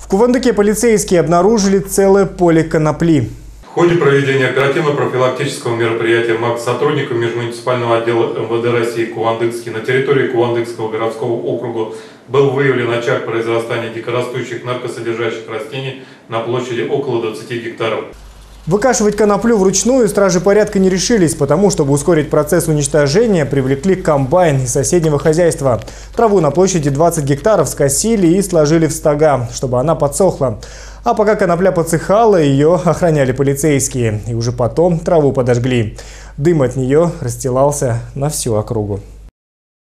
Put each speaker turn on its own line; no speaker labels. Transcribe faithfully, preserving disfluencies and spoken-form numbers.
Кувандыке полицейские обнаружили целое поле конопли.
В ходе проведения оперативно-профилактического мероприятия МАК сотрудниками межмуниципального отдела эм вэ дэ России Кувандыкский на территории Кувандыкского городского округа был выявлен очаг произрастания дикорастущих наркосодержащих растений на площади около двадцати гектаров.
Выкашивать коноплю вручную стражи порядка не решились, потому, чтобы ускорить процесс уничтожения, привлекли комбайн из соседнего хозяйства. Траву на площади двадцать гектаров скосили и сложили в стога, чтобы она подсохла. А пока конопля подсыхала, ее охраняли полицейские. И уже потом траву подожгли. Дым от нее расстилался на всю округу.